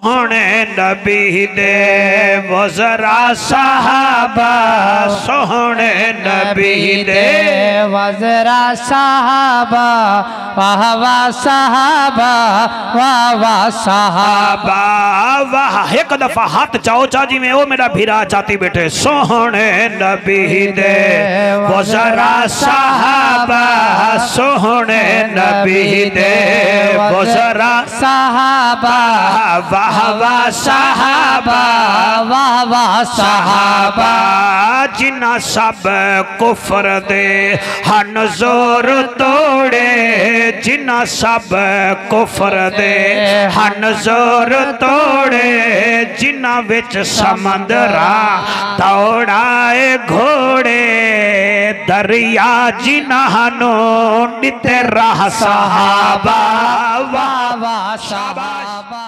सोहने नबी दे वज़रा साहबा सोहने नबी दे वज़रा साहबा वाह वाह साहबा वाह वाह साहबा। वाह एक दफा हाथ चाओ चाची में ओ मेरा भीरा चाती बैठे सोहने नबी दे वज़रा साहबा सोहने नबी दे वज़रा साहबा वाह वाह साहबा वाह वाह साहबा। जिन्ना सब कुफर दे हन जोर तोड़े जिन्ना सब कुफर दे हन जोर तोड़े जिन्ना विच समंदरा दौड़ाए घोड़े दरिया जिन्हानो निते राह साहबा वाह वाह साहबा।